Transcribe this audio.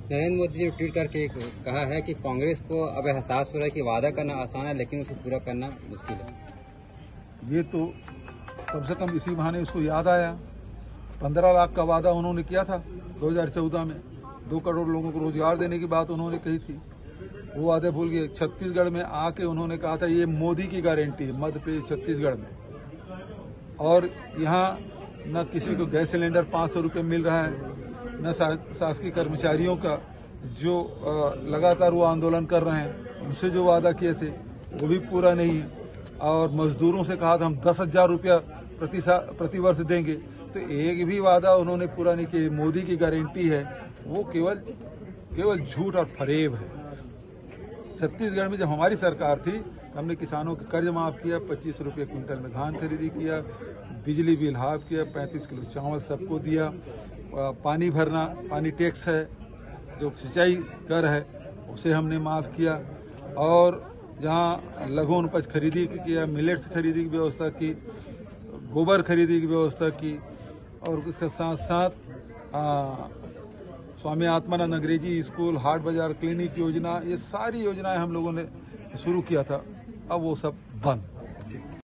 नरेंद्र मोदी ने ट्वीट करके कहा है कि कांग्रेस को अब एहसास हो रहा है कि वादा करना आसान है लेकिन उसे पूरा करना मुश्किल है। ये तो कम से कम इसी बहाने उसको याद आया। 15 लाख का वादा उन्होंने किया था 2014 में। 2 करोड़ लोगों को रोजगार देने की बात उन्होंने कही थी, वो वादे भूल गए। छत्तीसगढ़ में आके उन्होंने कहा था ये मोदी की गारंटी है, मध्य प्रदेश छत्तीसगढ़ में। और यहाँ न किसी को गैस सिलेंडर 500 रुपये मिल रहा है, न शासकीय कर्मचारियों का जो लगातार वो आंदोलन कर रहे हैं उनसे जो वादा किए थे वो भी पूरा नहीं है। और मजदूरों से कहा था हम 10,000 रुपया प्रति वर्ष देंगे, तो एक भी वादा उन्होंने पूरा नहीं किया। मोदी की गारंटी है वो केवल झूठ और फरेब है। छत्तीसगढ़ में जब हमारी सरकार थी हमने किसानों के कर्ज माफ किया, 25 रुपये क्विंटल में धान खरीदी किया, बिजली बिल हाफ किया, 35 किलो चावल सबको दिया, पानी भरना, पानी टैक्स है जो सिंचाई कर है उसे हमने माफ किया, और जहाँ लघु उपज खरीदी किया, मिलेट्स खरीदी की व्यवस्था की, गोबर खरीदी की व्यवस्था की, और उसके साथ साथ स्वामी आत्मानंद अंग्रेजी स्कूल, हाट बाजार क्लिनिक योजना, ये सारी योजनाएं हम लोगों ने शुरू किया था। अब वो सब बंद।